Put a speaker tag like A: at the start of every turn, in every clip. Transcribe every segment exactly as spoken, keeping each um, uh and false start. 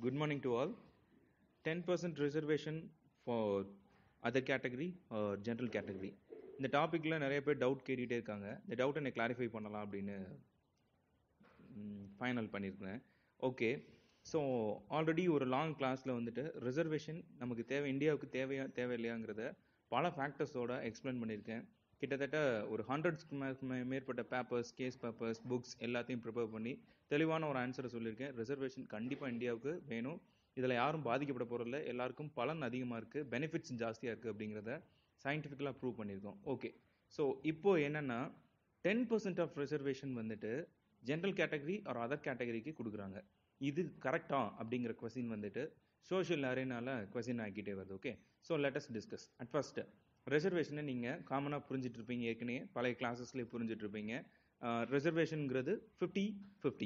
A: Good morning to all. ten percent reservation for other category or general category. இந்த டாப்பிக்கில் நிறைய பேர் doubt கேட்டுகிட்டே இருக்காங்க. இந்த டவுட்டை நான் கிளாரிஃபை பண்ணலாம் அப்படின்னு ஃபைனல் பண்ணியிருக்கேன். ஓகே, ஸோ ஆல்ரெடி ஒரு லாங் கிளாஸில் வந்துட்டு ரிசர்வேஷன் நமக்கு தேவை, இந்தியாவுக்கு தேவையா தேவையில்லையாங்கிறத பல ஃபேக்டர்ஸோட எக்ஸ்பிளைன் பண்ணியிருக்கேன். கிட்டத்தட்ட ஒரு ஹண்ட்ரட்ஸ்க்கு மே மேற்பட்ட பேப்பர்ஸ், கேஸ் பேப்பர்ஸ், புக்ஸ் எல்லாத்தையும் ப்ரிப்பேர் பண்ணி தெளிவான ஒரு ஆன்சரை சொல்லியிருக்கேன். ரிசர்வேஷன் கண்டிப்பாக இந்தியாவுக்கு வேணும். இதில் யாரும் பாதிக்கப்பட போகிறதில்ல, எல்லாருக்கும் பலன் அதிகமாக இருக்குது, பெனிஃபிட்ஸ் ஜாஸ்தியாக இருக்குது அப்படிங்கிறத சயின்டிஃபிக்கலாக ப்ரூவ் பண்ணியிருக்கோம். ஓகே, ஸோ இப்போது என்னென்னா டென் பர்சன்ட் ஆஃப் ரிசர்வேஷன் வந்துட்டு ஜென்ரல் கேட்டகரி ஆர் அதர் கேட்டகரிக்கு கொடுக்குறாங்க. இது கரெக்டா அப்படிங்கிற கொஸ்டின் வந்துட்டு சோஷியல் அரேனால கொஸ்டின் ஆகிக்கிட்டே வருது. Okay, so let us discuss. At first ரிசர்வேஷனை நீங்கள் காமனாக புரிஞ்சிட்டு இருப்பீங்க, ஏற்கனவே பழைய கிளாஸஸ்லேயே புரிஞ்சிட்டு இருப்பீங்க. ரிசர்வேஷனுங்கிறது ஃபிஃப்டி ஃபிஃப்டி,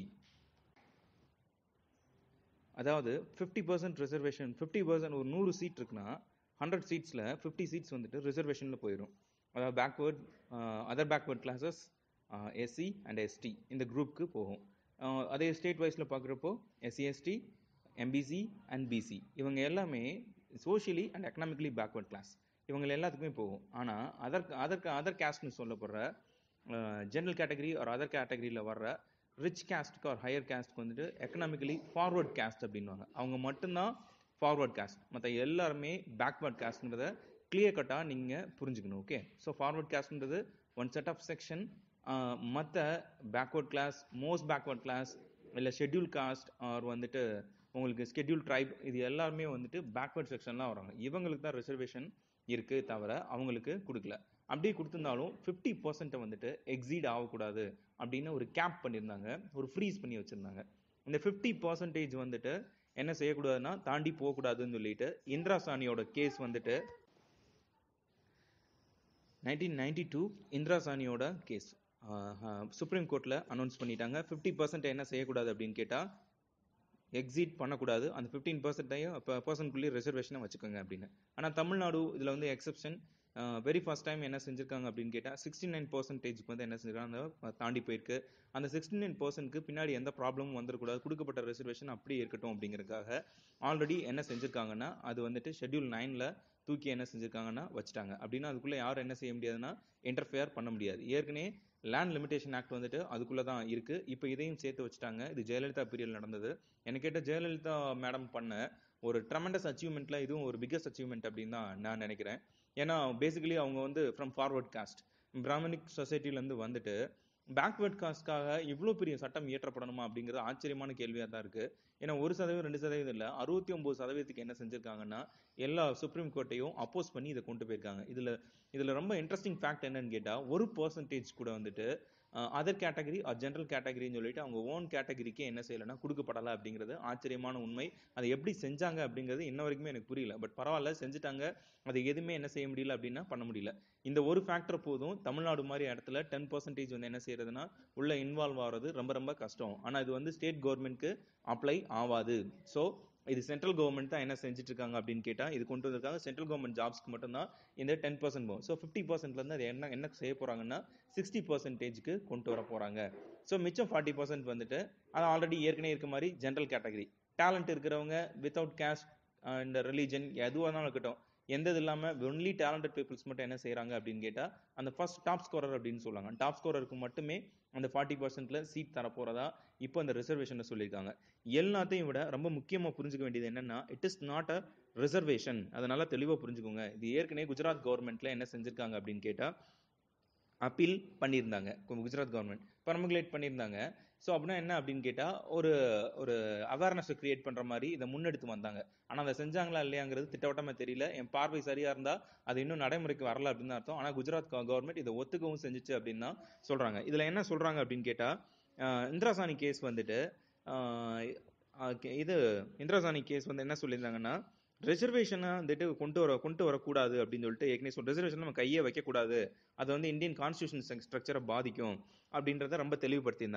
A: அதாவது fifty percent reservation, fifty percent ஒரு நூறு சீட் இருக்குன்னா ஹண்ட்ரட் சீட்ஸில் ஃபிஃப்டி சீட்ஸ் வந்துட்டு ரிசர்வேஷனில் போயிடும். அதாவது backward, other backward classes, SC and ST இந்த குரூப்புக்கு போகும். அதே ஸ்டேட் வைஸில் பார்க்குறப்போ SC ST, MBC and BC இவங்க எல்லாமே socially and economically backward class, இவங்க எல்லாத்துக்குமே போகும். ஆனால் அதர் அதர் அதர் கேஸ்ட்னு சொல்லப்படுற ஜென்ரல் கேட்டகரி ஒரு அதர் கேட்டகரியில் வர்ற ரிச் கேஸ்ட்டுக்கு ஒரு ஹையர் கேஸ்ட்டுக்கு வந்துட்டு எக்கனாமிக்கலி ஃபார்வர்ட் கேஸ்ட் அப்படின்வாங்க. அவங்க மட்டும்தான் ஃபார்வர்ட் கேஸ்ட், மற்ற எல்லாருமே பேக்வர்ட் கேஸ்ட்ன்றத கிளியர் கட்டாக நீங்கள் புரிஞ்சுக்கணும். ஓகே, ஸோ ஃபார்வர்ட் கேஸ்ட்ன்றது ஒன் செட் ஆஃப் செக்ஷன். மற்ற backward class, most backward class, இல்லை ஷெட்யூல் காஸ்ட் ஆர் வந்துட்டு உங்களுக்கு ஸ்கெட்யூல் ட்ரைப், இது எல்லாருமே வந்துட்டு பேக்வர்ட் செக்ஷன்லாம் வராங்க. இவங்களுக்கு தான் ரிசர்வேஷன் இருக்குது, தவிர அவங்களுக்கு கொடுக்கல. அப்படியே கொடுத்துருந்தாலும் ஃபிஃப்டி பர்சன்ட்டை வந்துட்டு எக்ஸீட் ஆகக்கூடாது அப்படின்னு ஒரு கேப் பண்ணியிருந்தாங்க, ஒரு ஃப்ரீஸ் பண்ணி வச்சுருந்தாங்க. இந்த ஃபிஃப்டி பர்சன்டேஜ் வந்துட்டு என்ன செய்யக்கூடாதுன்னா தாண்டி போகக்கூடாதுன்னு சொல்லிட்டு இந்திரா சானியோட கேஸ் வந்துட்டு நைன்டீன் நைன்டி டூ இந்திரா சானியோட கேஸ் சுப்ரீம் கோர்ட்டில் அனௌன்ஸ் பண்ணிட்டாங்க. ஃபிஃப்டி பர்சன்ட் என்ன செய்யக்கூடாது அப்படின்னு கேட்டால் எக்ஸிட் பண்ணக்கூடாது, அந்த ஃபிஃப்டீன் பர்சன்ட்டையும் இப்போ பர்சன்ட்குள்ளேயே ரிசர்வேஷனை வச்சுக்கோங்க அப்படின்னு. ஆனால் தமிழ்நாடு இதில் வந்து எக்ஸப்ஷன். வெரி ஃபர்ஸ்ட் டைம் என்ன செஞ்சுருக்காங்க அப்படின்னு கேட்டால் சிக்ஸ்டி நைன் பர்சன்டேஜ்க்கு வந்து என்ன செஞ்சுருக்காங்க, தாண்டி போயிருக்கு. அந்த சிக்ஸ்டி நைன் பர்சன்ட்க்கு பின்னாடி எந்த ப்ராப்ளமும் வந்துடக்கூடாது, கொடுக்கப்பட்ட ரிசர்வேஷன் அப்படியே இருக்கட்டும் அப்படிங்கிறதுக்காக ஆல்ரெடி என்ன செஞ்சுருக்காங்கன்னா அது வந்துட்டு ஷெட்யூல் நைனில் தூக்கி என்ன செஞ்சுருக்காங்கன்னா வச்சுட்டாங்க. அப்படின்னா அதுக்குள்ளே யாரும் என்ன செய்ய முடியாதுன்னா இன்டர்ஃபியர் பண்ண முடியாது. ஏற்கனவே லேண்ட் லிமிடேஷன் ஆக்ட் வந்துட்டு அதுக்குள்ளே தான் இருக்குது, இப்போ இதையும் சேர்த்து வச்சுட்டாங்க. இது ஜெயலலிதா பீரியட் நடந்தது. எனக்கு கேட்ட ஜெயலலிதா மேடம் பண்ண ஒரு ட்ரெமெண்டஸ் அச்சீவ்மெண்ட்டில் இதுவும் ஒரு பிக்கஸ்ட் அச்சீவ்மெண்ட் அப்படின்னு தான் நான் நினைக்கிறேன். ஏன்னா பேசிக்கலி அவங்க வந்து ஃப்ரம் ஃபார்வர்ட் காஸ்ட், பிராமணிக் சொசைட்டிலேருந்து வந்துட்டு பேக்வேர்ட் காஸ்ட்காக இவ்வளோ பெரிய சட்டம் இயற்றப்படணுமா அப்படிங்கிறது ஆச்சரியமான கேள்வியாக தான் இருக்குது. ஏன்னா ஒரு சதவீதம் ரெண்டு சதவீதம் இல்லை, அறுபத்தி ஒம்பது சதவீதத்துக்கு என்ன செஞ்சுருக்காங்கன்னா எல்லா சுப்ரீம் கோர்ட்டையும் அப்போஸ் பண்ணி இதை கொண்டு போயிருக்காங்க. இதில் இதில் ரொம்ப இன்ட்ரெஸ்டிங் ஃபேக்ட் என்னன்னு கேட்டால் ஒரு பர்சன்டேஜ் கூட வந்துட்டு அதர் கேட்டகரி ஆர் ஜென்ரல் கேட்டகரின்னு சொல்லிட்டு அவங்க ஓன் கேட்டகரிக்கே என்ன செய்யலைன்னா கொடுக்கப்படலை அப்படிங்கிறது ஆச்சரியமான உண்மை. அதை எப்படி செஞ்சாங்க அப்படிங்கிறது இன்ன வரைக்குமே எனக்கு புரியல. பட் பரவாயில்ல, செஞ்சுட்டாங்க. அது எதுவுமே என்ன செய்ய முடியல அப்படின்னா பண்ண முடியல. இந்த ஒரு ஃபேக்டர் போதும் தமிழ்நாடு மாதிரி இடத்துல டென் பர்சன்டேஜ் வந்து என்ன செய்யறதுன்னா உள்ள இன்வால்வ் ஆகிறது ரொம்ப ரொம்ப கஷ்டம். ஆனால் இது வந்து ஸ்டேட் கவர்மெண்ட்க்கு அப்ளை ஆகாது. ஸோ இது சென்ட்ரல் கவர்மெண்ட் தான் என்ன செஞ்சுட்டு இருக்காங்க அப்படின்னு கேட்டால் இது கொண்டு வந்திருக்காங்க. சென்ட்ரல் கவர்மெண்ட் ஜாப்ஸ்க்கு மட்டும்தான் இந்த டென் பர்சன்ட் போகும். ஸோ ஃபிஃப்டி பர்சன்ட்லேருந்து அது என்ன என்ன செய்ய போகிறாங்கன்னா சிக்ஸ்டி பர்சன்டேஜ்க்கு கொண்டு வர போகிறாங்க. ஸோ மிச்சம் ஃபார்ட்டி பர்சன்ட் வந்துட்டு அது ஆல்ரெடி ஏற்கனவே இருக்க மாதிரி ஜென்ரல் கேட்டகரி, டேலண்ட் இருக்கிறவங்க வித்தவுட் கேஸ்ட் அண்ட் ரிலீஜன் எதுவாக இருந்தாலும் இருக்கட்டும், எந்த இது இல்லாமல் ஒன்லி டேலண்டட் பீப்புள்ஸ் மட்டும் என்ன செய்கிறாங்க அப்படின்னு கேட்டால் அந்த ஃபர்ஸ்ட் டாப் ஸ்கோரர் அப்படின்னு சொல்லுவாங்க. டாப் ஸ்கோரருக்கு மட்டுமே அந்த ஃபார்ட்டி பர்சன்ட்ல சீட் தர போகிறதா இப்போ அந்த ரிசர்வேஷனில் சொல்லியிருக்காங்க. எல்லாத்தையும் விட ரொம்ப முக்கியமாக புரிஞ்சுக்க வேண்டியது என்னன்னா it is not a reservation. அதனால தெளிவாக புரிஞ்சுக்கோங்க. இது ஏற்கனவே குஜராத் கவர்மெண்ட்ல என்ன செஞ்சுருக்காங்க அப்படின்னு கேட்டால் அப்பீல் பண்ணியிருந்தாங்க. குஜராத் கவர்மெண்ட் பர்முலேட் பண்ணியிருந்தாங்க. ஸோ அப்படின்னா என்ன அப்படின்னு கேட்டால் ஒரு ஒரு அவேர்னஸை கிரியேட் பண்ணுற மாதிரி இதை முன்னெடுத்து வந்தாங்க. ஆனால் அதை செஞ்சாங்களா இல்லையாங்கிறது திட்டவட்டமாக தெரியல. என் பார்வை சரியாக இருந்தால் அது இன்னும் நடைமுறைக்கு வரல அப்படின்னு அர்த்தம். ஆனால் குஜராத் கவர்மெண்ட் இதை ஒத்துக்கவும் செஞ்சிச்சு அப்படின்னு தான் சொல்கிறாங்க. இதில் என்ன சொல்கிறாங்க அப்படின்னு கேட்டால் இந்திரா சானி கேஸ் வந்துட்டு இது இந்திரா சானி கேஸ் வந்து என்ன சொல்லியிருந்தாங்கன்னா ரிசர்வேஷனை வந்துட்டு கொண்டு வர கொண்டு வரக்கூடாது அப்படின்னு சொல்லிட்டு ஏற்கனவே சொல் ரிசர்வேஷன் நம்ம கையை வைக்கக்கூடாது, அது வந்து இந்தியன் கான்ஸ்டியூஷன் ஸ்ட்ரக்சரை பாதிக்கும் அப்படின்றத ரொம்ப தெளிவுபடுத்தியிருந்தாங்க.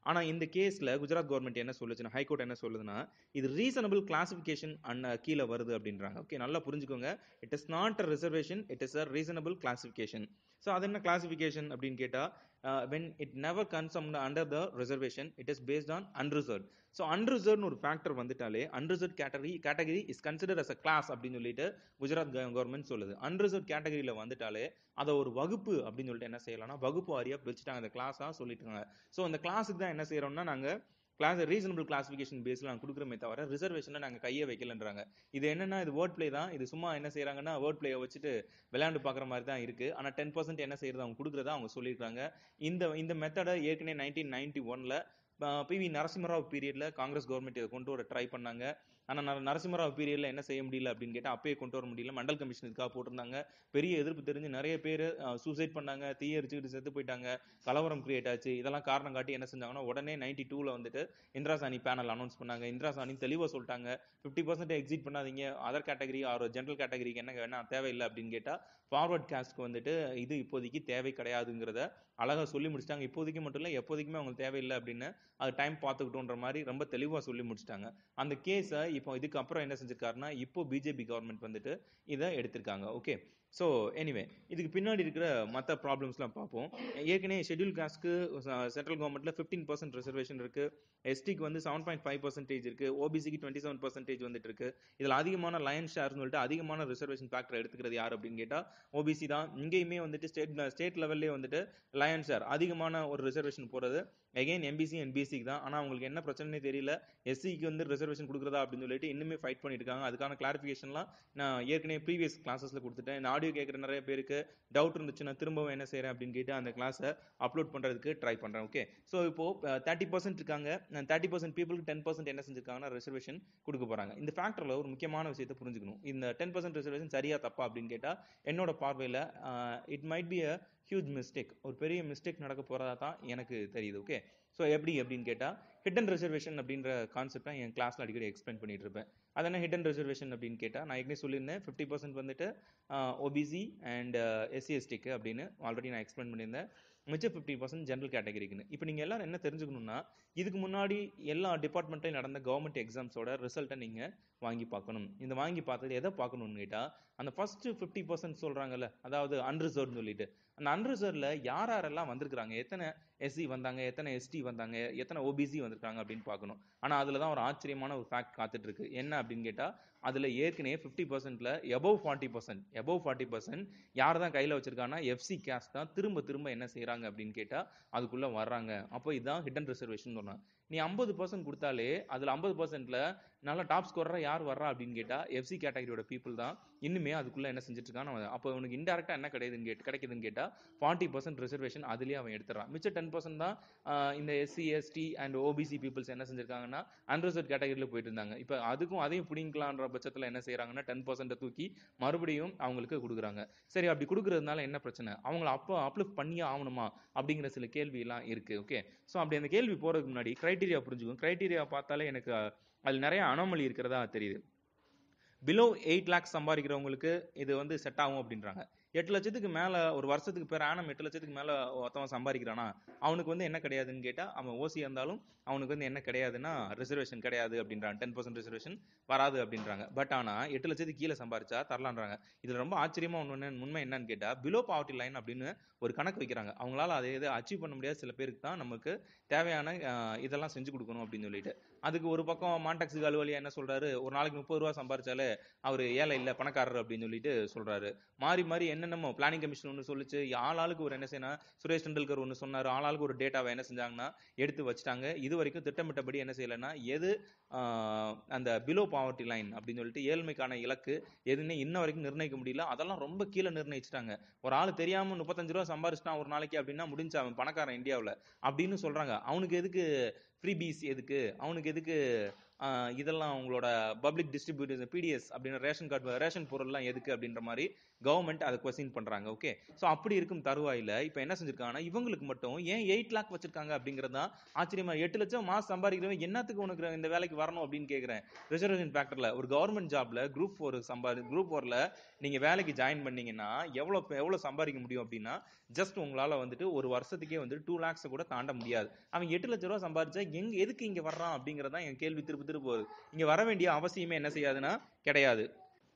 A: ஆனா இந்த கேஸ்ல குஜராத் கவர்மெண்ட் என்ன சொல்லுச்சுன்னா, ஹைகோர்ட் என்ன சொல்லுதுன்னா, இது ரீசனபிள் கிளாசிபிகேஷன் அண்ட் கீழே வருது அப்படின்றாங்க. ஓகே, நல்லா புரிஞ்சுக்கோங்க. It is not a reservation, it is a reasonable classification. So அது என்ன கிளாசிபிகேஷன் அப்படின்னு கேட்டா, when it never comes under the reservation, it is based on unreserved. So அன்ரிசர்வ்னு ஒரு ஃபேக்டர் வந்துட்டாலே unreserved category category is consider as a class அப்படின்னு சொல்லிட்டு Gujarat government சொல்லுது. அன்ரிசர்வ் கேட்டகரியில வந்துட்டாலே அதை ஒரு வகுப்பு அப்படின்னு சொல்லிட்டு என்ன செய்யலாம்னா வகுப்பு வாரியா பிரிச்சுட்டாங்க, அந்த கிளாஸா சொல்லிட்டாங்க. ஸோ அந்த கிளாஸுக்கு தான் என்ன செய்யறோம்னா நாங்க கிளாஸ் ரீசனபிள் கிளாசிபிகேஷன் பேஸ்ல நாங்கள் கொடுக்குறோமே தவிர ரிசர்வேஷன்ல நாங்கள் கையை வைக்கலன்றாங்க. இது என்னன்னா இது வேர்ட் பிளே தான். இது சும்மா என்ன செய்யறாங்கன்னா வேர்ட் பிளேயை வச்சுட்டு விளையாண்டு பார்க்குற மாதிரி தான் இருக்கு. ஆனால் டென் பர்சன்ட் என்ன செய்யறது அவங்க கொடுக்குறதா அவங்க சொல்லியிருக்காங்க. இந்த இந்த மெத்தடை ஏற்கனவே நைன்டீன் நைன்டி ஒன்ல பி வி நரசிம்மராவ் பீரியட்ல காங்கிரஸ் கவர்மெண்ட் இதை கொண்டு வர ட்ரை பண்ணாங்க. ஆனால் நரசிம்மராவ் பீரியட்ல என்ன செய்ய முடியல அப்படின்னு கேட்டால் அப்பயே கொண்டு வர முடியல. மண்டல் கமிஷன் இதுக்காக போட்டிருந்தாங்க. பெரிய எதிர்ப்பு தெரிஞ்சு நிறைய பேர் சூசைட் பண்ணாங்க, தீயரிச்சுக்கிட்டு செத்து போயிட்டாங்க, கலவரம் கிரியேட் ஆச்சு. இதெல்லாம் காரணம் காட்டி என்ன செஞ்சாங்கன்னா உடனே நைன்டி டூல வந்துட்டு இந்திரா சாணி பேனல் அனௌன்ஸ் பண்ணாங்க. இந்திரா சாணி தெளிவாக சொல்லிட்டாங்க, ஃபிஃப்டி பர்சன்ட் எக்ஸிட் பண்ணாதீங்க, அதர் கேட்டகரி ஆர் ஜென்ரல் கேட்டகரிக்கு என்ன வேணா தேவையில்லை அப்படின்னு கேட்டால் ஃபார்வர்ட் காஸ்ட்க்கு வந்துட்டு இது இப்போதைக்கு தேவை கிடையாதுங்கிறத அழகா சொல்லி முடிச்சிட்டாங்க. இப்போதைக்கு மட்டும் இல்லை, எப்போதைக்குமே அவங்களுக்கு தேவையில்லை அப்படின்னு அது டைம் பார்த்துக்கிட்டோன்ற மாதிரி ரொம்ப தெளிவாக சொல்லி முடிச்சிட்டாங்க. அந்த கேஸை இப்போ இதுக்கு அப்புறம் என்ன செஞ்சிருக்காருன்னா இப்போ பிஜேபி கவர்மெண்ட் வந்துட்டு இதை எடுத்திருக்காங்க. ஓகே, ஸோ எனிவே இதுக்கு பின்னாடி இருக்கிற மற்ற ப்ராப்ளம்ஸ்லாம் பார்ப்போம். ஏற்கனவே ஷெட்யூல் காஸ்ட்க்கு சென்ட்ரல் கவர்மெண்ட்ல ஃபிஃப்டீன் பர்சன்ட் ரிசர்வேஷன் இருக்கு, எஸ்டிக்கு வந்து செவன் பாயிண்ட் ஃபைவ் பர்சன்டேஜ் இருக்கு, ஓபிசிக்கு டுவெண்ட்டி செவன் பர்சன்டேஜ் வந்துட்டு இருக்கு. இதில் அதிகமான லயன் ஷேர்னு சொல்லிட்டு அதிகமான ரிசர்வேஷன் ஃபேக்டர் எடுத்துக்கிறது யார் அப்படின்னு கேட்டால் ஓபிசி தான். இங்கேயுமே வந்துட்டு ஸ்டேட் ஸ்டேட் லெவல்லே வந்துட்டு லயன் ஷேர் அதிகமான ஒரு ரிசர்வேஷன் போறது அகைன் எம்பிசி அண்ட் பிசிக்கு தான். ஆனால் அவங்களுக்கு என்ன பிரச்சனையே தெரியல, எஸ்சிக்கு வந்து ரிசர்வேஷன் கொடுக்குறதா அப்படின்னு சொல்லிட்டு இன்னுமே ஃபைட் பண்ணிட்டு இருக்காங்க. அதுக்கான கிளாரிஃபிகேஷன்லாம் நான் ஏற்கனவே ப்ரீவியஸ் கிளாஸஸ்ல கொடுத்துட்டேன். இந்த ஆடியோ கேட்குற நிறைய பேருக்கு டவுட் இருந்துச்சுன்னா திரும்பவும் என்ன செய்யறேன் அப்படின்னு கேட்டு அந்த கிளாஸை அப்லோட் பண்றதுக்கு ட்ரை பண்றேன். ஓகே, ஸோ இப்போ தேர்ட்டி பர்சன்ட் இருக்காங்க, தேர்ட்டி பர்சன்ட் பீப்புளுக்கு டென் பர்சன்ட் என்ன செஞ்சிருக்காங்கன்னா ரிசர்வேஷன் கொடுக்க போறாங்க. இந்த ஃபேக்டர்ல ஒரு முக்கியமான விஷயத்தை புரிஞ்சுக்கணும். இந்த டென் பர்சன்ட் ரிசர்வேஷன் சரியா தப்பா அப்படின்னு கேட்டா என்னோட பார்வையில் it might be a huge mistake, ஒரு பெரிய மிஸ்டேக் நடக்க போறதா தான் எனக்கு தெரியுது. ஓகே, ஸோ எப்படி அப்படின்னு கேட்டால் ஹிடன் ரிசர்வேஷன் அப்படின்ற கான்செப்டை என் கிளாஸில் அடிக்கடி எக்ஸ்பிளைன் பண்ணிட்டு இருப்பேன். அது என்ன ஹிடன் ரிசர்வேஷன் அப்படின்னு கேட்டால் நான் ஏற்கனவே சொல்லியிருந்தேன் ஃபிஃப்டி பர்சன்ட் வந்துட்டு ஓபிசி அண்ட் எஸ்சி எஸ்டிக்கு அப்படின்னு ஆல்ரெடி நான் எக்ஸ்பிளைன் பண்ணியிருந்தேன். மிச்சம் ஃபிஃப்டி பர்சன்ட் ஜென்ரல் கேட்டகரிக்குன்னு. இப்போ நீங்கள் எல்லாரும் என்ன தெரிஞ்சுக்கணும்னா இதுக்கு முன்னாடி எல்லா டிபார்ட்மெண்ட்லையும் நடந்த கவர்மெண்ட் எக்ஸாம்ஸோட ரிசல்ட்டை நீங்கள் வாங்கி பார்க்கணும். இந்த வாங்கி பார்த்தது எதை பார்க்கணும்னு கேட்டால் அந்த ஃபர்ஸ்ட் ஃபிஃப்டி பர்சன்ட் சொல்கிறாங்கல்ல, அதாவது அன்ரிசர்வ்னு சொல்லிட்டு அந்த அன்ரிசர்வ்ல யார் யாரெல்லாம் வந்திருக்காங்க, எத்தனை எஸ்சி வந்தாங்க, எத்தனை எஸ்டி வந்தாங்க, எத்தனை ஓபிசி வந்திருக்காங்க அப்படின்னு பார்க்கணும். ஆனால் அதில் தான் ஒரு ஆச்சரியமான ஒரு ஃபேக்ட் காத்துட்டு இருக்கு. என்ன அப்படின்னு கேட்டால் அதில் ஏற்கனவே ஃபிஃப்டி பர்சன்ட்ல above forty percent above forty percent யார் தான் கையில் வச்சிருக்காங்கன்னா எஃப்சி கேஸ்ட் தான் திரும்ப திரும்ப என்ன செய்யறாங்க அப்படின்னு கேட்டால் அதுக்குள்ள வர்றாங்க. அப்போ இதுதான் ஹிடன் ரிசர்வேஷன் சொன்னாங்க. நீ ஐம்பது பர்சன்ட் கொடுத்தாலே அதில் ஐம்பது பர்சன்ட்ல நல்ல டாப் ஸ்கோரரா யார் வர்றா அப்படின்னு கேட்டா எஃப்சி கேட்டகரியோட பீப்புள் தான் இன்னுமே அதுக்குள்ள என்ன செஞ்சுட்டு இருக்கான்னு. அப்போ அவனுக்கு இன்டெரக்டா என்ன கிடையாதுன்னு கேட்டு கிடைக்குதுன்னு கேட்டா ஃபார்ட்டி பர்சன்ட் ரிசர்வேஷன் அதுலேயே அவன் எடுத்துறான். மிச்சம் டென் பர்சன்ட் தான் இந்த SC ST and OBC peoples என்ன செஞ்சிருக்காங்கன்னா அன்ரிசர்வ் கேட்டகரியில் போயிட்டு இருந்தாங்க. இப்போ அதுக்கும் அதையும் பிடிங்கலான்ற பட்சத்தில் என்ன செய்யறாங்கன்னா டென் பர்சன்ட் தூக்கி மறுபடியும் அவங்களுக்கு கொடுக்குறாங்க. சரி, அப்படி கொடுக்கறதுனால என்ன பிரச்சனை, அவங்கள அப்போ அப்லிஃப்ட் பண்ணியே ஆகணுமா அப்படிங்கிற சில கேள்வி எல்லாம் இருக்கு. ஓகே, ஸோ அப்படி அந்த கேள்வி போறதுக்கு முன்னாடி கிரைட்டீரியா புரிஞ்சுக்கும். கிரைட்டீரியா பார்த்தாலே எனக்கு அது நிறைய அனாமலி இருக்கிறதா தெரியுது. பிலோ எயிட் லேக்ஸ் சம்பாதிக்கிறவங்களுக்கு இது வந்து செட் ஆகும் அப்படின்றாங்க. எட்டு லட்சத்துக்கு மேல ஒரு வருஷத்துக்கு பேர் ஆனம் எட்டு லட்சத்துக்கு மேல ஒருத்தவன் சம்பாதிக்கிறானா அவனுக்கு வந்து என்ன கிடையாதுன்னு கேட்டா அவன் ஓசி இருந்தாலும் அவனுக்கு வந்து என்ன கிடையாதுன்னா ரிசர்வேஷன் கிடையாது அப்படின்றாங்க. டென் பர்சன்ட் ரிசர்வேஷன் வராது அப்படின்றாங்க. பட் ஆனா எட்டு லட்சத்துக்கு கீழே சம்பாரிச்சா தரலான்றாங்க. இதுல ரொம்ப ஆச்சரியமா ஒண்ணு உண்மை என்னன்னு கேட்டா பிலோ பாவர்ட்டி லைன் அப்படின்னு ஒரு கணக்கு வைக்கிறாங்க. அவங்களால அதை எதை அச்சீவ் பண்ண முடியாத சில பேருக்கு தான் நமக்கு தேவையான இதெல்லாம் செஞ்சு கொடுக்கணும் அப்படின்னு சொல்லிட்டு அதுக்கு ஒரு பக்கம் மான்டாக்ஸ் அலுவலியா என்ன சொல்றாரு, ஒரு நாளைக்கு முப்பது ரூபா சம்பாரிச்சாலே அவர் ஏழை இல்ல பணக்காரர் அப்படின்னு சொல்லிட்டு சொல்றாரு. மாறி மாறி என்னென்னமோ பிளானிங் கமிஷன் ஒன்று சொல்லிச்சு, ஆளாளுக்கு ஒரு என்ன செய்யணும், சுரேஷ் டெண்டுல்கர் ஒன்று சொன்னார், ஆளாளுக்கு ஒரு டேட்டாவை என்ன செஞ்சாங்கன்னா எடுத்து வச்சுட்டாங்க. இது வரைக்கும் திட்டமிட்டபடி என்ன செய்யலைன்னா எது அந்த பிலோ பாவர்ட்டி லைன் அப்படின்னு சொல்லிட்டு ஏழ்மைக்கான இலக்கு எதுன்னு இன்ன வரைக்கும் நிர்ணயிக்க முடியல. அதெல்லாம் ரொம்ப கீழே நிர்ணயிச்சுட்டாங்க. ஒரு ஆள் தெரியாம முப்பத்தஞ்சு ரூபா சம்பாரிச்சிட்டான் ஒரு நாளைக்கு அப்படின்னா முடிஞ்சு அவன் பணக்காரன் இந்தியாவில் அப்படின்னு சொல்றாங்க. அவனுக்கு எதுக்கு ஃப்ரீ பீஸ், எதுக்கு அவனுக்கு எதுக்கு இதெல்லாம் அவங்களோட பப்ளிக் டிஸ்ட்ரிபியூட்டர் பிடிஎஸ் அப்படின்ற ரேஷன் கார்டு ரேஷன் பொருள்லாம் எதுக்கு அப்படின்ற மாதிரி கவர்மெண்ட் அதை கொஸ்டின் பண்றாங்க. ஓகே, ஸோ அப்படி இருக்கும் தருவாயில இப்போ என்ன செஞ்சிருக்காங்கன்னா இவங்களுக்கு மட்டும் ஏன் எயிட் லேக் வச்சிருக்காங்க அப்படிங்கிறது தான் ஆச்சரியமா. எட்டு லட்சம் மாசம் சம்பாதிக்கிறவங்க என்னத்துக்கு உனக்கு இந்த வேலைக்கு வரணும் அப்படின்னு கேட்கிறேன். ரிசர்வேஷன் ஃபேக்டர்ல ஒரு கவர்மெண்ட் ஜாப்ல குரூப் ஃபோர் சம்பாதி குரூப் ஃபோர்ல நீங்க வேலைக்கு ஜாயின் பண்ணீங்கன்னா எவ்வளவு எவ்வளவு சம்பாதிக்க முடியும் அப்படின்னா ஜஸ்ட் உங்களால வந்துட்டு ஒரு வருஷத்துக்கே வந்து டூ லேக்ஸ் கூட தாண்ட முடியாது. அவன் எட்டு லட்சம் ரூபாய் சம்பாதிச்சா எங்க எதுக்கு இங்க வர்றான் அப்படிங்கறதா என் கேள்வி திருப்பி திருப்பி போகுது. இங்க வர வேண்டிய அவசியமே என்ன செய்யாதுன்னா கிடையாது.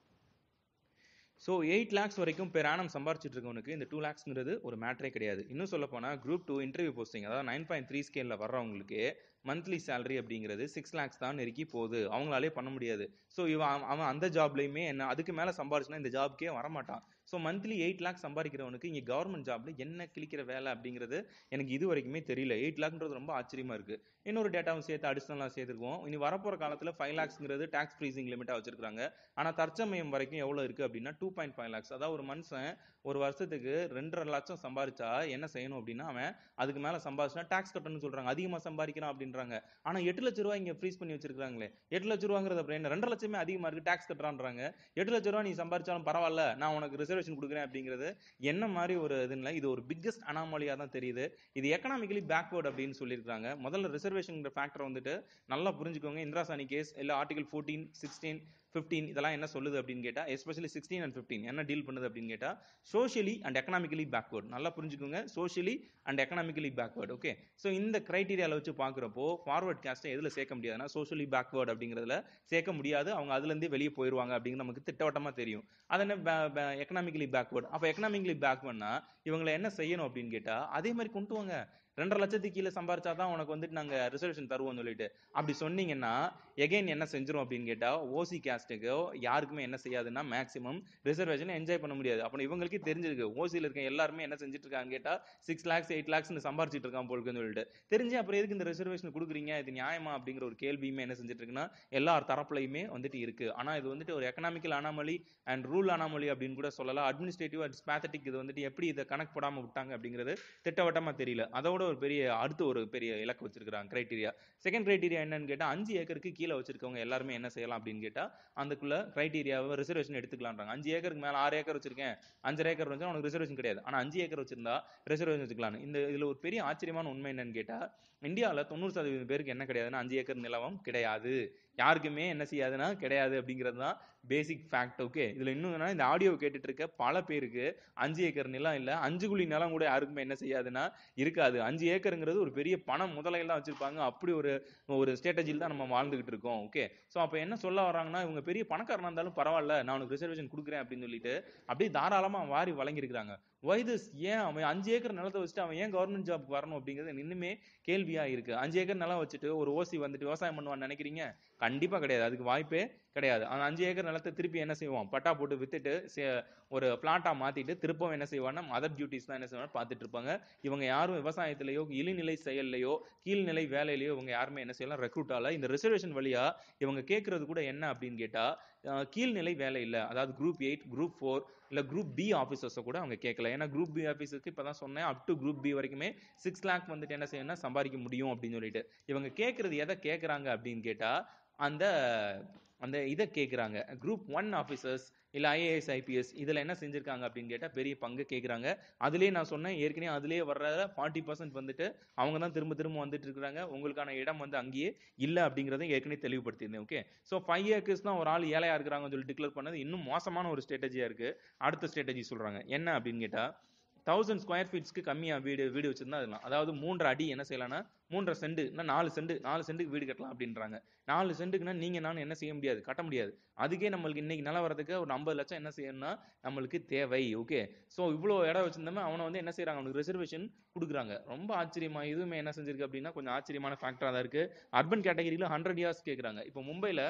A: ஸோ எயிட் லேக்ஸ் வரைக்கும் பெர் ஆனம் சம்பாரிச்சிட்டு இருக்கவனுக்கு இந்த டூ லேக்ஸ்ங்கிறது ஒரு மேட்டரே கிடையாது. இன்னும் சொல்ல போனா குரூப் டூ இன்டர்வியூ போஸ்டிங் அதாவது நைன் பாயிண்ட் த்ரீ ஸ்கேல்ல வர்றவங்களுக்கு மந்த்லி சேலரி அப்படிங்கிறது சிக்ஸ் லேக்ஸ் தான் நெருக்கி போகுது. அவங்களாலே பண்ண முடியாது. ஸோ இவன் அவன் அந்த ஜாப்லயுமே என்ன அதுக்கு மேல சம்பாரிச்சுனா இந்த ஜாப்க்கே வரமாட்டான். ஸோ மந்த்லி எயிட் லேக்ஸ் சம்பாதிக்கிறவனுக்கு இங்கே கவர்மெண்ட் ஜாப்ல என்ன கிழிக்கிற வேலை அப்படிங்கிறது எனக்கு இது வரைக்குமே தெரியல. எயிட் லேக்ன்றது ரொம்ப ஆச்சரியமா இருக்கு. இன்னொரு டேட்டாவும் சேர்த்து அடிஷனலாக சேர்த்துருக்கோம். இனி வரப்போற காலத்தில் ஃபைவ் லேக்ஸ்ங்கிறது டாக்ஸ் ஃப்ரீசிங் லிமிட்டா வச்சிருக்காங்க. ஆனால் தற்சமயம் வரைக்கும் எவ்வளவு இருக்கு அப்படின்னா டூ பாயிண்ட் ஃபைவ் லேக்ஸ். அதாவது ஒரு மனுஷன் ஒரு வருஷத்துக்கு ரெண்டரை லட்சம் சம்பாதிச்சா என்ன செய்யணும் அப்படின்னா அவன் அதுக்கு மேல சம்பாதிச்சா டாக்ஸ் கட்டணும்னு சொல்றாங்க. அதிகமா சம்பாதிக்கிறான் அப்படின்றாங்க. ஆனா எட்டு லட்சம் ரூபாய் இங்க ஃப்ரீஸ் பண்ணி வச்சிருக்காங்களே. எட்டு லட்சம் ரூபாங்கிறது அப்புறம் என்ன ரெண்டு லட்சமே அதிகமா இருக்கு டாக்ஸ் கட்டுறான்றாங்க. எட்டு லட்சம் ரூபாய் நீ சம்பாதிச்சாலும் பரவாயில்ல நான் உனக்கு ரிசர்வேஷன் கொடுக்குறேன் அப்படிங்கிறது என்ன மாதிரி ஒரு இதுல இது ஒரு பிக்கஸ்ட் அனாமலியா தான் தெரியுது. இது எக்கனாமிக்கலி பேக்வர்ட் அப்படின்னு சொல்லியிருக்காங்க. முதல்ல ரிசர்வேஷன் ஃபேக்டர் வந்துட்டு நல்லா புரிஞ்சுக்கோங்க. இந்திராசானி கேஸ் இல்ல ஆர்டிகல் ஃபோர்டீன் சிக்ஸ்டீன் ஃபிஃப்டீன் இதெல்லாம் என்ன சொல்லுது அப்படின்னு கேட்டா எஸ்பெஷலி சிக்ஸ்டீன் அண்ட் ஃபிஃப்டீன் என்ன டீல் பண்ணுது அப்படின்னு கேட்டா சோஷியலி அண்ட் எக்கனாமிக்கலி பேக்வர்ட். நல்லா புரிஞ்சுக்கோங்க, socially and economically backward. Okay, so இந்த கிரைட்டீரியால வச்சு பாக்குறப்போ ஃபார்வர்ட் காஸ்ட்டை எதுல சேர்க்க முடியாதுன்னா சோஷியலி பேக்வர்ட் அப்படிங்கிறதுல சேர்க்க முடியாது. அவங்க அதுல இருந்தே வெளியே போயிருவாங்க அப்படிங்கிறது நமக்கு திட்டவட்டமா தெரியும். அது என்ன எக்கனாமிக்கலி பேக்வர்ட். அப்ப எக்கனாமிக்கலி பேக்வர்ட்னா இவங்களை என்ன செய்யணும் அப்படின்னு கேட்டா அதே மாதிரி கொண்டு வாங்க. ரெண்டரை லட்சத்துக்கு கீழே சம்பாரிச்சாதான் உனக்கு வந்துட்டு நாங்க ரிசர்வேஷன் தருவோம் சொல்லிட்டு அப்படி சொன்னீங்கன்னா எகைன் என்ன செஞ்சிரும் அப்படின்னு கேட்டா ஓசி காஸ்டுக்கோ யாருக்குமே என்ன செய்யாதுன்னா மேக்சிமம் ரிசர்வேஷன் என்ஜாய் பண்ண முடியாது. அப்ப இவங்களுக்கு தெரிஞ்சிருக்கு ஓசியில் இருக்க எல்லாருமே என்ன செஞ்சுட்டு இருக்காங்க கேட்டா சிக்ஸ் லேக்ஸ் எயிட் லேக்ஸ் சம்பாரிச்சிட்டு இருக்கான் போலுக்குன்னு சொல்லிட்டு தெரிஞ்சு அப்புறம் எதுக்கு இந்த ரிசர்வேஷன் கொடுக்குறீங்க இது நியாயமா அப்படிங்கிற ஒரு கேள்வியுமே என்ன செஞ்சுட்டு இருக்குன்னா எல்லார் தரப்புலையுமே வந்துட்டு இருக்கு. ஆனா இது வந்துட்டு ஒரு economical anomaly and rule anomaly அப்படின்னு கூட சொல்லலாம். அட்மினிஸ்ட்ரேட்டிவ் அண்ட் ஸ்பேத்தட்டிக் இது வந்துட்டு எப்படி இதை கணக்கு போடாம விட்டாங்க அப்படிங்கிறது திட்டவட்டமா தெரியல. அதோட ஒரு பெரிய அடுத்து ஒரு பெரிய இலக்கு வச்சிருக்காங்க கிரைட்டீரியா. செகண்ட் கிரைட்டீரியா என்னன்னு கேட்டா அஞ்சு ஏக்கருக்கு கீழே வச்சிருக்கவங்க எல்லாருமே என்ன செய்யலாம் அப்படின்னு கேட்டா அதுக்குள்ள கிரைட்டீரியாவை ரிசர்வேஷன் எடுத்துக்கலாம்ன்றாங்க. அஞ்சு ஏக்கருக்கு மேல ஆறு ஏக்கர் வச்சிருக்கேன் அஞ்சரை ஏக்கர் வச்சா உனக்கு ரிசர்வேஷன் கிடையாது. ஆனா அஞ்சு ஏக்கர் வச்சிருந்தா ரிசர்வேஷன் வச்சுக்கலாம். இந்த இதுல ஒரு பெரிய ஆச்சரியமான உண்மை என்னன்னு கேட்டா இந்தியாவில தொண்ணூறு சதவீதம் பேருக்கு என்ன கிடையாதுன்னா அஞ்சு ஏக்கர் நிலவம் கிடையாது. யாருக்குமே என்ன செய்யாதுன்னா கிடையாது அப்படிங்கிறது தான் பேசிக் ஃபேக்ட். ஓகே, இதுல இன்னும் இந்த ஆடியோ கேட்டுட்டு இருக்க பல பேருக்கு அஞ்சு ஏக்கர் நிலம் இல்ல அஞ்சு குழி நிலம் கூட யாருக்குமே என்ன செய்யாதுன்னா இருக்காது. அஞ்சு ஏக்கருங்கிறது ஒரு பெரிய பணம் முதலையில் தான் வச்சிருப்பாங்க. அப்படி ஒரு ஒரு ஸ்ட்ராட்டஜியில் தான் நம்ம வாழ்ந்துகிட்டு இருக்கோம். ஓகே, ஸோ அப்போ என்ன சொல்ல வர்றாங்கன்னா இவங்க பெரிய பணக்காரனா இருந்தாலும் பரவாயில்ல நான் உனக்கு ரிசர்வேஷன் கொடுக்குறேன் அப்படின்னு சொல்லிட்டு அப்படியே தாராளமா வாரி வழங்கியிருக்காங்க. வைதஸ் ஏன் அவன் அஞ்சு ஏக்கர் நிலத்தை வச்சுட்டு அவன் ஏன் கவர்மெண்ட் ஜாப் வரணும் அப்படிங்கிறது இன்னுமே கேள்வியா இருக்கு. அஞ்சு ஏக்கர் நிலம் வச்சுட்டு ஒரு ஓசி வந்துட்டு விவசாயம் பண்ணுவான்னு நினைக்கிறீங்க? கண்டிப்பா கிடையாது. அதுக்கு வாய்ப்பே கிடையாது. அந்த அஞ்சு ஏக்கர் நிலத்தை திருப்பி என்ன செய்வான் பட்டா போட்டு வித்துட்டு ஒரு பிளாட்டா மாத்திட்டு திருப்பவும் என்ன செய்வான்னா அதர் டியூட்டிஸ் தான் என்ன செய்வாங்க பார்த்துட்டு இருப்பாங்க. இவங்க யாரும் விவசாயத்திலேயோ இழிநிலை செயல்லையோ கீழ்நிலை வேலையிலையோ இவங்க யாருமே என்ன செய்யலாம் ரெக்ரூட் ஆகல. இந்த ரிசர்வேஷன் வழியா இவங்க கேட்கறது கூட என்ன அப்படின்னு கேட்டா கீழ்நிலை வேலை இல்லை. அதாவது குரூப் எயிட் குரூப் ஃபோர் இல்ல குரூப் பி ஆபீசர்ஸை கூட அவங்க கேட்கல. ஏன்னா குரூப் பி ஆபீசருக்கு இப்பதான் சொன்னேன் அப் டு குரூப் பி வரைக்குமே சிக்ஸ் லேக் வந்துட்டு என்ன செய்யணும்னா சம்பாதிக்க முடியும் அப்படின்னு சொல்லிட்டு இவங்க கேட்கறது எதை கேட்கறாங்க அப்படின்னு கேட்டா அந்த அந்த இதை கேட்கறாங்க. குரூப் ஒன் ஆபீசர்ஸ் இல்ல ஐஏஎஸ் ஐபிஎஸ் இதுல என்ன செஞ்சிருக்காங்க அப்படின்னு கேட்டா பெரிய பங்கு கேட்கறாங்க. அதுலயே நான் சொன்னேன் ஏற்கனவே அதுலயே வர்ற ஃபார்ட்டி பர்சன்ட் வந்துட்டு அவங்க தான் திரும்ப திரும்ப வந்துட்டு இருக்காங்க. உங்களுக்கான இடம் வந்து அங்கேயே இல்ல அப்படிங்கறத ஏற்கனவே தெளிவுபடுத்தியிருந்தேன். ஓகே, சோ ஃபைவ் ஏக்கர்ஸ் தான் ஒரு ஆள் ஏழையா இருக்கிறாங்கன்னு சொல்லி டிக்ளேர் பண்ணது இன்னும் மோசமான ஒரு ஸ்ட்ராட்டஜியா இருக்கு. அடுத்த ஸ்ட்ராட்டஜி சொல்றாங்க என்ன அப்படின்னு கேட்டா தௌசண்ட் ஸ்கொயர் ஃபீட்ஸ்க்கு கம்மியா வீடு வீடு வச்சிருந்தா அதெல்லாம் அதாவது மூன்றரை அடி என்ன செய்யலாம்னா மூன்றரை சென்ட் நாலு சென்ட் நாலு சென்ட்டுக்கு வீடு கட்டலாம் அப்படின்றாங்க. நாலு சென்ட்டுக்குன்னா நீங்க நானும் என்ன செய்ய முடியாது கட்ட முடியாது. அதுக்கே நம்மளுக்கு இன்னைக்கு நிலவரத்துக்கு ஒரு ஐம்பது லட்சம் என்ன செய்யணும்னா நம்மளுக்கு தேவை. ஓகே, சோ இவ்வளவு இடம் வச்சிருந்தோம் அவனை வந்து என்ன செய்யறாங்க அவனுக்கு ரிசர்வேஷன் கொடுக்குறாங்க. ரொம்ப ஆச்சரியமா இதுவுமே என்ன செஞ்சிருக்கு அப்படின்னா கொஞ்சம் ஆச்சரியமான ஃபேக்டரா தான் இருக்கு. அர்பன் கேட்டகரியில ஹண்ட்ரட் இயர்ஸ் கேட்கறாங்க. இப்போ மும்பைல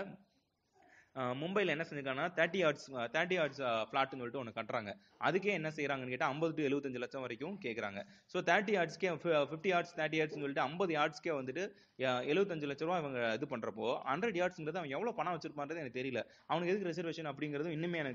A: மும்பையில் என்ன செஞ்சிருக்காங்கன்னா தேர்ட்டி ஆர்ட்ஸ் தேர்ட்டி ஆர்ட்ஸ் பிளாட்னு சொல்லிட்டு ஒன்று கட்டுறாங்க. அதுக்கே என்ன செய்யறாங்கன்னு கேட்டால் ஐம்பது டு எழுபத்தஞ்சு லட்சம் வரைக்கும் கேட்குறாங்க. ஸோ தேர்ட்டி ஆர்ட்ஸ்க்கே ஃபிஃப்டி ஆர்ட்ஸ் தேர்ட்டி ஆர்ட்ஸ்னு சொல்லிட்டு ஐம்பது ஆர்ட்ஸ்க்கே வந்துட்டு எழுபத்தஞ்சு லட்ச ரூபா இவங்க இது பண்றப்போ ஹண்ட்ரட் ஆர்ட்ஸ்ங்கிறது அவன் எவ்வளோ பணம் வச்சிருப்பான்றது எனக்கு தெரியல. அவனுக்கு எதுக்கு ரிசர்வேஷன் அப்படிங்கிறது இன்னுமே எனக்கு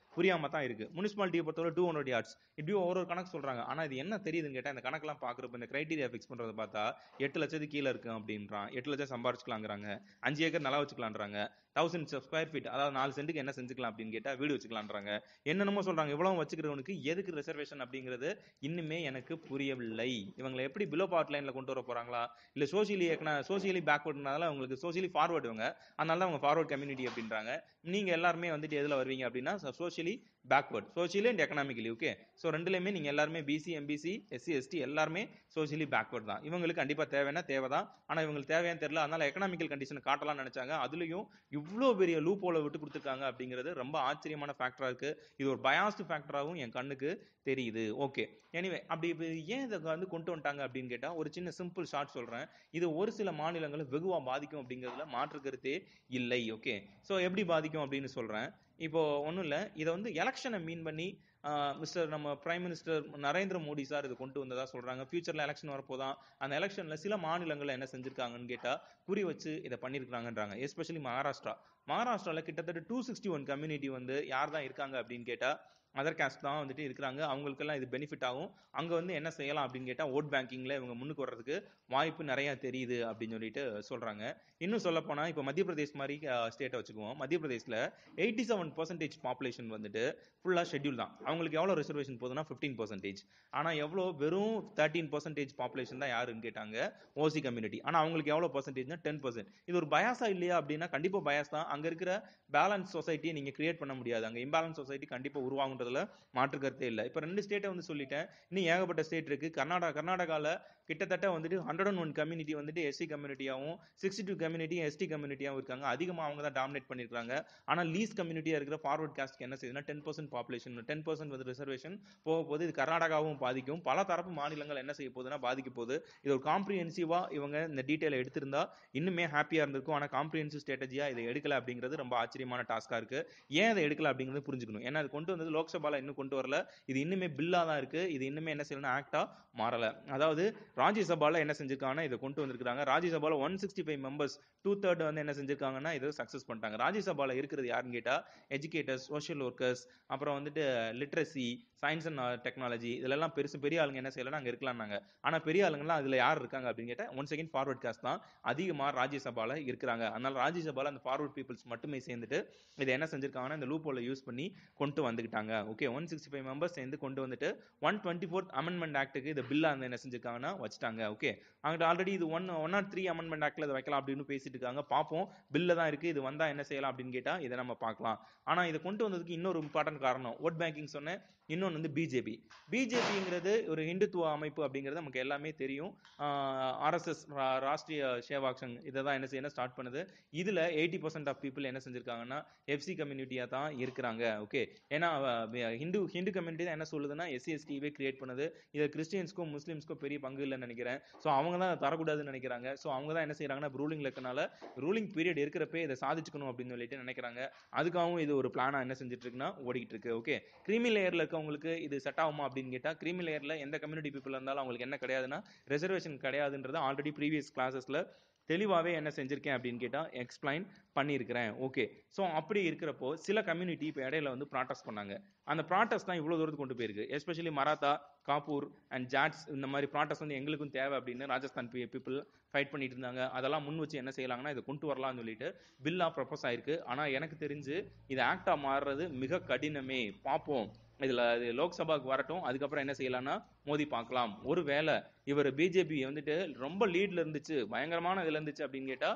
A: புரியாம தான் இருக்கு. முனிசிபாலிட்டியை பொறுத்தவரை டூ ஹண்ட்ரட் யார்ட்ஸ் இப்படி ஒரு ஒரு கணக்கு சொல்றாங்க. ஆனா இது என்ன தெரியுதுன்னு கேட்டா இந்த கணக்கெல்லாம் பாக்குறப்ப இந்த கிரைட்டீரியா ஃபிக்ஸ் பண்றதை பார்த்தா எட்டு லட்சத்துக்கு கீழே இருக்கு அப்படின்றான். எட்டு லட்சம் சம்பாரிச்சுக்கலாங்கிறாங்க. அஞ்சு ஏக்கர் நல்லா வச்சுக்கலான்றாங்க. தௌசண்ட் ஸ்கொயர் ஃபீட் அதாவது நாலு சென்ட்டுக்கு என்ன செஞ்சுக்கலாம் அப்படின்னு கேட்டா வீடு வச்சுக்கலான்றாங்க. என்னென்னமோ சொல்றாங்க. இவ்வளவு வச்சுக்கிறவனுக்கு எதுக்கு ரிசர்வேஷன் அப்படிங்கிறது இன்னுமே எனக்கு புரியவில்லை. இவங்களை எப்படி பிலோ பார்ட் லைன்ல கொண்டு வர போறாங்களா இல்ல சோசியலி சோசியலி பேக்வர்ட்னால அவங்களுக்கு சோசியலி ஃபார்வர்டு இவங்க, அதனால அவங்க ஃபார்வர்ட் கம்யூனிட்டி அப்படின்றாங்க. நீங்க எல்லாருமே வந்துட்டு எதுல வருவீங்க அப்படின்னா socially backward, socially and economically. Okay, so ரெண்டுலையுமே நீங்க எல்லாருமே பிசி எம்பிசி எஸ்சி எஸ்டி எல்லாருமே சோசியலி பேக்வர்ட் தான். இவங்களுக்கு கண்டிப்பா தேவைன்னா தேவைதான். ஆனா இவங்களுக்கு தேவையான்னு தெரியல. அதனால எக்கனாமிக்கல் கண்டிஷன் காட்டலாம்னு நினைச்சாங்க. அதுலயும் இவ்வளோ பெரிய லூப் ஹோலை விட்டு கொடுத்துருக்காங்க அப்படிங்கிறது ரொம்ப ஆச்சரியமான ஃபேக்டரா இருக்கு. இது ஒரு பயாஸ்டு ஃபேக்டராகவும் என் கண்ணுக்கு தெரியுது. ஓகே, எனிவே அப்படி ஏன் இதை வந்து கொண்டு வந்துட்டாங்க அப்படின்னு கேட்டா ஒரு சின்ன சிம்பிள் ஷார்ட் சொல்றேன். இது ஒரு சில மாநிலங்களை வெகுவா பாதிக்கும் அப்படிங்கிறதுல மாற்று கருத்தே இல்லை. ஓகே, ஸோ எப்படி பாதிக்கும் அப்படின்னு சொல்றேன். இப்போ ஒன்றும் இல்லை, இதை வந்து எலெக்ஷனை மீன் பண்ணி மிஸ்டர் நம்ம prime minister Narendra Modi sir இதை கொண்டு வந்ததா சொல்றாங்க. ஃபியூச்சர்ல எலெக்ஷன் வரப்போதான். அந்த எலெக்ஷன்ல சில மாநிலங்கள் என்ன செஞ்சிருக்காங்கன்னு கேட்டா குறி வச்சு இதை பண்ணிருக்காங்கன்றாங்க. எஸ்பெஷலி மகாராஷ்டிரா. மகாராஷ்டிரால கிட்டத்தட்ட டூ சிக்ஸ்டி ஒன் கம்யூனிட்டி வந்து யார் தான் இருக்காங்க அப்படின்னு கேட்டா அதர் காஸ்ட் தான் வந்துட்டு இருக்கிறாங்க. அவங்களுக்கெல்லாம் இது பெனிஃபிட் ஆகும். அங்க வந்து என்ன செய்யலாம் அப்படின்னு கேட்டா ஓட் பேங்கிங்ல இவங்க முன்னுக்கு வர்றதுக்கு வாய்ப்பு நிறைய தெரியுது அப்படின்னு சொல்லிட்டு சொல்றாங்க. இன்னும் சொல்ல போனா இப்போ மத்திய பிரதேஷ் மாதிரி ஸ்டேட்டை வச்சுக்குவோம். மத்திய பிரதேஷ்ல எயிட்டி செவன் பர்சன்டேஜ் பாப்புலேஷன் வந்துட்டு ஃபுல்லா ஷெட்யூல் தான். அவங்களுக்கு எவ்வளவு ரிசர்வேஷன் போகுதுன்னா பிப்டீன் பர்சன்டேஜ். ஆனா எவ்வளவு வெறும் தேர்ட்டீன் பர்சன்டேஜ் பாப்புலேஷன் தான் யாருன்னு கேட்டாங்க ஓசி கம்யூனிட்டி. ஆனா அவங்களுக்கு எவ்வளவு பர்சன்டேஜ்னா டென் பர்சன்ட். இது ஒரு பயாஸா இல்லையா அப்படின்னா கண்டிப்பா பயாஸ் தான். அங்க இருக்கிற பேலன்ஸ் சொசைட்டியை நீங்க கிரியேட் பண்ண முடியாது. அங்க இம்பேலன்ஸ் சொசைட்டி கண்டிப்பா உருவாகும் மாற்று கருத்தே இல்லை. இப்ப ரெண்டு ஸ்டேட்டை வந்து சொல்லிட்டேன். இன்னும் ஏகப்பட்ட ஸ்டேட் இருக்கு. கர்நாடகா கர்நாடகால கிட்டத்தட்ட வந்துட்டு ஹண்ட்ரட் அண்ட் ஒன் கம்யூனிட்டி வந்துட்டு எஸ்சி கம்யூனிட்டியாவும் சிக்ஸ்டி டூ கம்யூனிட்டி எஸ்டி கம்யூனிட்டியாவும் இருக்காங்க. அதிகமா அவங்க தான் டாமினேட் பண்ணிருக்காங்க. ஆனா லீஸ்ட் கம்யூனிட்டியா இருக்கிற ஃபார்வர்ட் காஸ்ட்க்கு என்ன செய்யுதுன்னா ten percent population ten percent வந்து ரிசர்வேஷன் போக போது இது கர்நாடகாவும் பாதிக்கும். பல தரப்பு மாநிலங்கள் என்ன செய்ய போகுதுன்னா பாதிக்க போகுது. இது ஒரு காம்ப்ரிஹென்சிவா இவங்க இந்த டீடைல எடுத்திருந்தா இன்னுமே ஹாப்பியா இருந்திருக்கும். ஆனா காம்ப்ரிஹென்சிவ் ஸ்ட்ராட்டஜியா இதை எடுக்கல அப்படிங்கிறது ரொம்ப ஆச்சரியமான டாஸ்கா இருக்கு. ஏன் இதை எடுக்கல அப்படிங்கிறது புரிஞ்சுக்கணும். ஏன்னா அது கொண்டு வந்தது லோக்சபால இன்னும் கொண்டு வரல. இது இன்னுமே பில்லா தான் இருக்கு. இது இன்னுமே என்ன செய்யணும் ஆக்டா மாறல. அதாவது ராஜ்யசபால என்ன செஞ்சிருக்காங்கன்னா இதை கொண்டு வந்திருக்காங்க. ராஜ்யசபால one sixty five members two third வந்து என்ன செஞ்சிருக்காங்கன்னா இதை சக்சஸ் பண்ணிட்டாங்க. ராஜ்யசபால இருக்கிறது யாருன்னு கேட்டா எஜுகேட்டர்ஸ், சோஷியல் ஒர்க்கர்ஸ், அப்புறம் வந்துட்டு லிட்ரஸி, சயின்ஸ் அண்ட் டெக்னாலஜி இதெல்லாம் பெருசு பெரிய ஆளுங்க என்ன செய்யலாம் அங்க இருக்கலாம்னாங்க. ஆனா பெரிய ஆளுங்கலாம் அதுல யார் இருக்காங்க அப்படின்னு கேட்டா ஒன் செகண்ட் ஃபார்வர்ட் காஸ்ட் தான் அதிகமா ராஜ்யசபால இருக்கிறாங்க. அதனால ராஜ்யசபால அந்த ஃபார்வர்ட் பீப்புள்ஸ் மட்டுமே சேர்ந்துட்டு இதை என்ன செஞ்சிருக்காங்கன்னா இந்த லூப் ஹோலை யூஸ் பண்ணி கொண்டு வந்துட்டாங்க. Okay, one sixty five members சேர்ந்து கொண்டு வந்துட்டு ஒன் டுவெண்ட்டி ஃபோர்த் அமெண்ட்மெண்ட் ஆக்டுக்கு இந்த பில்லா என்ன செஞ்சிருக்காங்கன்னா வச்சுட்டாங்க. ஓகே, அங்கிட்ட ஆல்ரெடி இது one one naught three amendment ஆக்ட்ல இதை வைக்கலாம் அப்படின்னு பேசிட்டு இருக்காங்க. பார்ப்போம் பில்ல தான் இருக்கு. இது வந்தா என்ன செய்யலாம் அப்படின்னு கேட்டா இதை நம்ம பார்க்கலாம். ஆனா இதை கொண்டு வந்ததுக்கு இன்னொரு இம்பார்ட்டன்ட் காரணம் ஓட் பேங்கிங் சொன்னேன். இன்னொன்று வந்து பிஜேபி. பிஜேபிங்கிறது ஒரு இந்துத்துவ அமைப்பு அப்படிங்கிறது நமக்கு எல்லாமே தெரியும். ஆர்எஸ்எஸ் ராஷ்டிரிய சேவாக் சங் இதை தான் என்ன செய்யணும் ஸ்டார்ட் பண்ணுது. இதுல எயிட்டி பர்சன்ட் ஆஃப் பீப்புள் என்ன செஞ்சிருக்காங்கன்னா எஃப்சி கம்யூனிட்டியா தான் இருக்கிறாங்க. ஓகே, ஏன்னா ஹிந்து ஹிந்து கம்யூனிட்டி தான் என்ன சொல்லுதுன்னா எஸ்சி எஸ்டிவே கிரியேட் பண்ணுது. இது கிறிஸ்டியன்ஸ்க்கும் முஸ்லிம்ஸ்க்கும் பெரிய பங்கு இல்லைன்னு நினைக்கிறேன். ஸோ அவங்க தான் தரக்கூடாதுன்னு நினைக்கிறாங்க. ஸோ அவங்க தான் என்ன செய்யறாங்கன்னா ரூலிங்ல இருக்கனால ரூலிங் பீரியட் இருக்கிறப்ப இதை சாதிச்சுக்கணும் அப்படின்னு சொல்லிட்டு நினைக்கிறாங்க. அதுக்காகவும் இது ஒரு பிளானா என்ன செஞ்சுட்டு இருக்குன்னா ஓடிக்கிட்டு இருக்கு. ஓகே, கிரீமி லேயர்ல இருக்கவங்களுக்கு இது செட் ஆகுமா அப்படின்னு கேட்டா கிரீமி லேயர்ல எந்த கம்யூனிட்டி பீப்புள் இருந்தாலும் அவங்களுக்கு என்ன கிடையாதுன்னா ரிசர்வேஷன் கிடையாதுன்றது ஆல்ரெடி ப்ரீவியஸ் கிளாஸஸ்ல தெளிவாகவே என்ன செஞ்சிருக்கேன் அப்படின்னு கேட்டால் எக்ஸ்பிளைன் பண்ணியிருக்கிறேன். ஓகே, ஸோ அப்படி இருக்கிறப்போ சில கம்யூனிட்டி இப்போ இடையில வந்து ப்ராட்டஸ்ட் பண்ணாங்க. அந்த ப்ராட்டஸ்ட் தான் இவ்வளோ தூரத்துக்கு கொண்டு போயிருக்கு. எஸ்பெஷலி மராத்தா, காப்பூர் அண்ட் ஜாட்ஸ் இந்த மாதிரி ப்ராட்டஸ்ட் வந்து எங்களுக்கும் தேவை அப்படின்னு ராஜஸ்தான் பீப்புள் ஃபைட் பண்ணிட்டு இருந்தாங்க. அதெல்லாம் முன் வச்சு என்ன செய்யலாங்கன்னா இதை கொண்டு வரலாம்னு சொல்லிட்டு பில்லா ப்ரப்போஸ் ஆயிருக்கு. ஆனால் எனக்கு தெரிஞ்சு இது ஆக்டா மாறுறது மிக கடினமே. பார்ப்போம். இதுல லோக்சபாக்கு வரட்டும், அதுக்கப்புறம் என்ன செய்யலாம்னா மோதி பார்க்கலாம். ஒரு வேளை இவர் பிஜேபி வந்துட்டு ரொம்ப லீட்ல இருந்துச்சு, பயங்கரமான இதுல இருந்துச்சு அப்படின்னு கேட்டா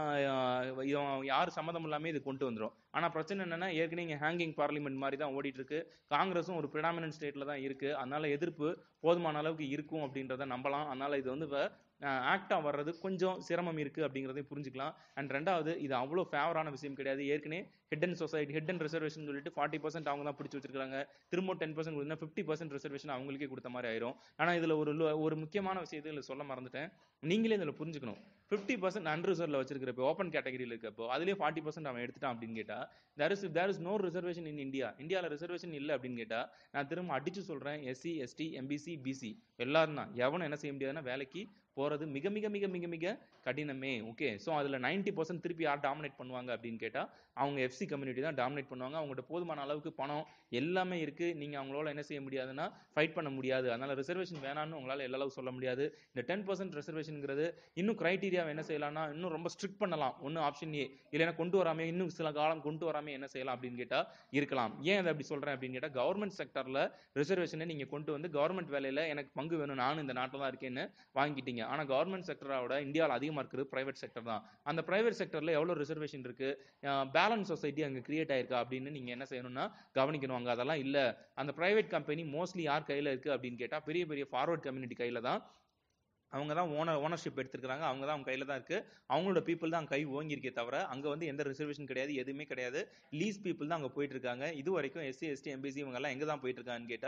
A: யார் சம்மதம் இல்லாம இது கொண்டு வந்துடும். ஆனா பிரச்சனை என்னன்னா ஏற்கனவே இங்க ஹேங்கிங் பார்லிமெண்ட் மாதிரி தான் ஓடிட்டு இருக்கு. காங்கிரஸும் ஒரு பிரிடாமினன்ட் ஸ்டேட்ல தான் இருக்கு. அதனால எதிர்ப்பு போதுமான அளவுக்கு இருக்கும் அப்படின்றத நம்பலாம். அதனால இது வந்து ஆக்டா வர்றது கொஞ்சம் சிரமம் இருக்கு அப்படிங்கிறதையும் புரிஞ்சுக்கலாம். அண்ட் ரெண்டாவது இது அவ்வளோ ஃபேவரான விஷயம் கிடையாது. ஏற்கனவே head and society head and reservation சொல்லிட்டு ஃபார்ட்டி பர்சன்ட் அவங்க தான் பிடிச்சி வச்சிருக்காங்க. திரும்ப டென் பர்சன்ட் கொடுத்தா ஃபிஃப்டி பர்சன்ட் ரிசர்வேஷன் அவங்களுக்கே கொடுத்த மாதிரி ஆயிரும். ஆனா இதுல ஒரு ஒரு முக்கியமான விஷயத்தை இதுல சொல்ல மறந்துட்டேன். நீங்களே இதுல புரிஞ்சுக்கணும். ஃபிஃப்டி பர்சன்ட் அன்ரிசர்வ்ல வச்சிருக்கிறப்போ ஓப்பன் கேட்டகரியில் இருக்கப்போ அதுலேயே ஃபார்ட்டி பர்சன்ட் அவன் எடுத்துட்டான் அப்படின்னு கேட்டா there is there is no reservation in India. இந்தியாவில் ரிசர்வேஷன் இல்லை அப்படின்னு கேட்டா நான் திரும்ப அடிச்சு சொல்றேன், எஸ்சி எஸ்டி எம்பிசி பிசி எல்லாரும் தான். எவனும் என்ன செய்ய முடியாதுன்னா வேலைக்கு போறது மிக மிக மிக மிக மிக கடினமே. ஓகே, ஸோ அதுல நைன்டி பர்சன்ட் திருப்பி யார் டாமினேட் பண்ணுவாங்க அப்படின்னு கேட்டா அவங்க எஃப்சி கம்யூனிட்டி தான் டாமினேட் பண்ணுவாங்க. அவங்ககிட்ட போதுமான அளவுக்கு பணம் எல்லாமே இருக்கு. நீங்க அவங்களால என்ன செய்ய முடியாதுன்னா ஃபைட் பண்ண முடியாது. அதனால ரிசர்வேஷன் வேணாம்னு உங்களால எல்லா அளவு சொல்ல முடியாது. இந்த டென் பர்சன்ட் ரிசர்வேஷன்ங்கிறது இன்னும் கிரைட்டீரியாவை என்ன செய்யலாம்னா இன்னும் ரொம்ப ஸ்ட்ரிக்ட் பண்ணலாம். ஒன்னு ஆப்ஷன் ஏ, இல்லைன்னா கொண்டு வராம இன்னும் சில காலம் கொண்டு வராம என்ன செய்யலாம் அப்படின்னு கேட்டா இருக்கலாம். ஏன் அதை அப்படி சொல்றேன் அப்படின்னு கேட்டா கவர்மெண்ட் செக்டர்ல ரிசர்வேஷனை நீங்க கொண்டு வந்து கவர்மெண்ட் வேலையில எனக்கு பங்கு வேணும், நானும் இந்த நாட்டில் தான் இருக்கேன்னு வாங்கிட்டீங்க. ஆனா கவர்மெண்ட் செக்டரோட இந்தியாவில் அதிகமா இருக்கிறது பிரைவேட் செக்டர் தான். அந்த பிரைவேட் செக்டர்ல எவ்வளவு ரிசர்வேஷன் இருக்கு, பேலன்ஸ் சொசைட்டி அங்க கிரியேட் ஆயிருக்கா அப்படின்னு நீங்க என்ன செய்யணும்னா கவனிக்கணும். அங்க அதெல்லாம் இல்ல. அந்த பிரைவேட் கம்பெனி மோஸ்ட்லி யார் கையில இருக்கு அப்படின்னு கேட்டா பெரிய பெரிய ஃபார்வர்ட் கம்யூனிட்டி கையில தான். அவங்க தான் ஓனர் ஓனர்ஷிப் எடுத்துருக்காங்க. அவங்க தான் அவங்க கையில தான் இருக்கு. அவங்களோட பீப்புள் தான் கை ஓங்கியிருக்கே தவிர அங்க வந்து எந்த ரிசர்வேஷன் கிடையாது, எதுவுமே கிடையாது. லீஸ் பீப்புள் தான் அங்க போயிட்டு இருக்காங்க. இது வரைக்கும் எஸ்சி எஸ்டி எம்பிசி இவங்க எல்லாம் எங்க தான் போயிட்டு இருக்காங்கன்னு கேட்டா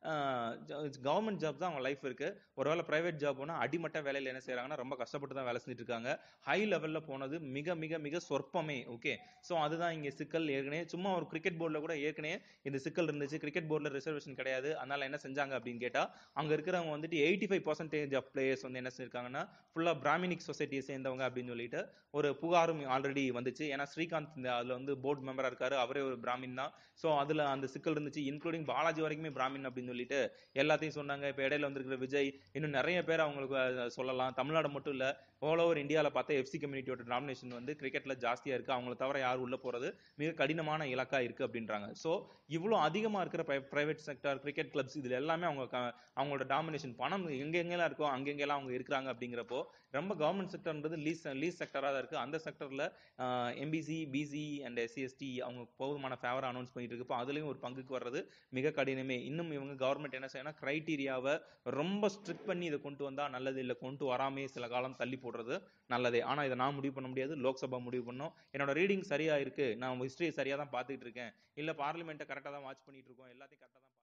A: கவர்மெண்ட் ஜாப் தான் அவங்க லைஃப் இருக்கு. ஒருவேளை பிரைவேட் ஜாப் போனா அடிமட்ட வேலையில என்ன செய்யறாங்கன்னா ரொம்ப கஷ்டப்பட்டு தான் வேலை செஞ்சுட்டு இருக்காங்க. ஹை லெவல்ல போனது மிக மிக மிக சொற்பமே. ஓகே, ஸோ அதுதான் இங்க சிக்கல். ஏற்கனவே சும்மா ஒரு கிரிக்கெட் போர்டில் கூட ஏற்கனவே இந்த சிக்கல் இருந்துச்சு. கிரிக்கெட் போர்டில் ரிசர்வேஷன் கிடையாது. அதனால என்ன செஞ்சாங்க அப்படின்னு கேட்டா அங்க இருக்கிறவங்க வந்துட்டு eighty five percentage of players வந்து என்ன செஞ்சிருக்காங்கன்னா ஃபுல்லா பிராமினிக் சொசைட்டியை சேர்ந்தவங்க அப்படின்னு சொல்லிட்டு ஒரு புகாரும் ஆல்ரெடி வந்துச்சு. ஏன்னா ஸ்ரீகாந்த் இந்த அதுல வந்து போர்டு மெம்பரா இருக்காரு, அவரே ஒரு பிராமின் தான். ஸோ அதுல அந்த சிக்கல் இருந்துச்சு. இன்க்ளூடிங் பாலாஜி வரைக்குமே பிராமின் அப்படின்னு சொல்லிட்டு எல்லாத்தையும் சொன்னாங்க. இப்ப இடையில வந்திருக்கிற விஜய் இன்னும் நிறைய பேர் அவங்களுக்கு சொல்லலாம். தமிழ்நாடு மட்டும் இல்ல, ஆல் ஓவர் இந்தியாவில் பார்த்தா எஃப்சி கம்யூனிட்டியோட டாமினேஷன் வந்து கிரிக்கெட்ல ஜாஸ்தியா இருக்கு. அவங்கள தவிர யாரும் உள்ள போறது மிக கடினமான இலக்கா இருக்கு அப்படின்றாங்க. ஸோ இவ்வளவு அதிகமா இருக்கிற பிரைவேட் செக்டர் கிரிக்கெட் கிளப்ஸ் இதுல எல்லாமே அவங்க அவங்களோட டாமினேஷன் பணம் எங்கெங்கெல்லாம் இருக்கோ அங்கெங்கெல்லாம் அவங்க இருக்கிறாங்க. அப்படிங்கிறப்போ ரொம்ப கவர்மெண்ட் செக்டர்ன்றது லீஸ் லீஸ் செக்டரா தான் இருக்கு. அந்த செக்டர்ல MBC BC and SC ST அவங்க போதுமான ஃபேவர் அனௌன்ஸ் பண்ணிட்டு இருக்கு. அதுலயும் ஒரு பங்குக்கு வர்றது மிக கடினமே. இன்னும் இவங்க கவர்மெண்ட் என்ன செய்யணும், கிரைட்டீரியாவை ரொம்ப ஸ்ட்ரிக்ட் பண்ணி இதை கொண்டு வந்தா நல்லது. இல்லை கொண்டு வராமே சில காலம் தள்ளி போடுறது நல்லதே. ஆனா இதை நான் முடிவு பண்ண முடியாது, லோக்சபா முடிவு பண்ணும். என்னோட ரீடிங் சரியா இருக்கு, நான் ஹிஸ்டரி சரியா தான் பார்த்துட்டு இருக்கேன், இல்ல பார்லிமெண்ட்டை கரெக்டா தான் வாட்ச் பண்ணிட்டு இருக்கோம், எல்லாத்தையும் கரெக்டா தான்